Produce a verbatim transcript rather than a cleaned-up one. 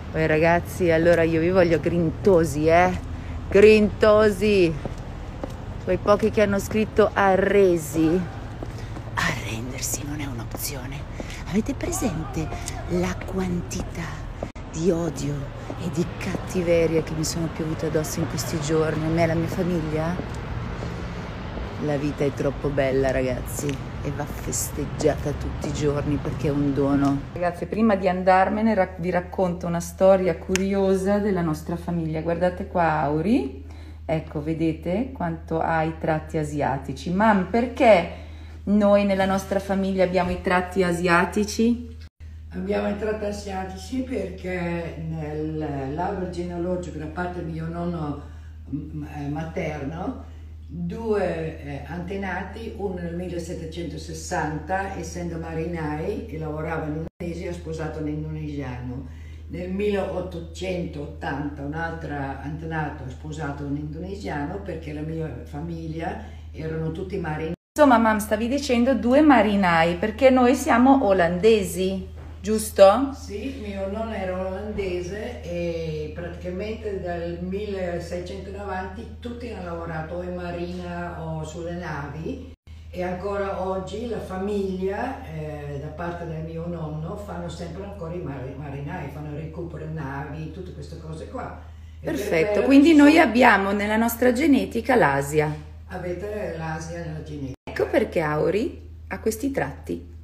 Poi ragazzi, allora io vi voglio grintosi, eh? Grintosi! Quei pochi che hanno scritto arresi. Arrendersi non è un'opzione. Avete presente la quantità di odio e di cattiveria che mi sono piovute addosso in questi giorni, a me e la mia famiglia? La vita è troppo bella, ragazzi, e va festeggiata tutti i giorni perché è un dono. Ragazzi, prima di andarmene rac- vi racconto una storia curiosa della nostra famiglia. Guardate qua Auri, ecco, vedete quanto ha i tratti asiatici. Mam, perché noi nella nostra famiglia abbiamo i tratti asiatici? Abbiamo i tratti asiatici perché nell'albero genealogico da parte del mio nonno materno, due eh, antenati, uno nel millesettecentosessanta, essendo marinai e lavorava in Indonesia, ha sposato un indonesiano. Nel milleottocentottanta un altro antenato ha sposato un indonesiano perché la mia famiglia erano tutti marinai. Insomma, mam, stavi dicendo due marinai perché noi siamo olandesi, giusto? Sì, mio nonno era olandese e praticamente dal milleseicentonovanta tutti hanno lavorato o in marina o sulle navi, e ancora oggi la famiglia eh, da parte del mio nonno fanno sempre ancora i marinai, fanno recupero navi, tutte queste cose qua. E Perfetto, per quindi noi sono... abbiamo nella nostra genetica l'Asia. Avete l'Asia nella genetica. Ecco perché Auri ha questi tratti.